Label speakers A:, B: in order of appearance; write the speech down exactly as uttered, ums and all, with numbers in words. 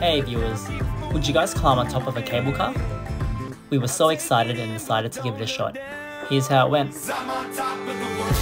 A: Hey viewers, would you guys climb on top of a cable car? We were so excited and decided to give it a shot. Here's how it went.